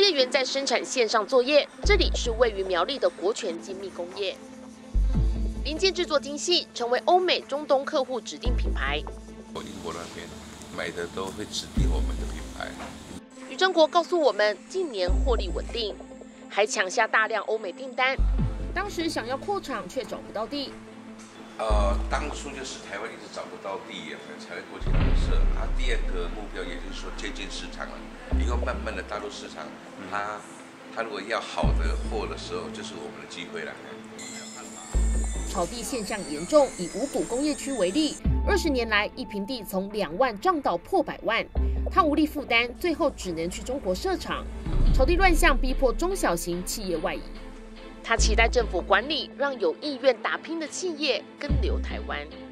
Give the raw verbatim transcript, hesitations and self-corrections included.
业员在生产线上作业，这里是位于苗栗的国权精密工业。零件制作精细，成为欧美、中东客户指定品牌。 英国那边买的都会指定我们的品牌。 宇正国告诉我们，近年获利稳定，还抢下大量欧美订单。当时想要扩厂，却找不到地。 呃，当初就是台湾一直找不到地，才会过去来设。啊，第二个目标也就是说接近市场了，因为慢慢的大陆市场，它它如果要好的货的时候，就是我们的机会了。 炒地现象严重，以五股工业区为例，二十年来一坪地从两万涨到破百万，他无力负担，最后只能去中国设厂。炒地乱象逼迫中小型企业外移。 他期待政府管理，让有意愿打拼的企业跟留台湾。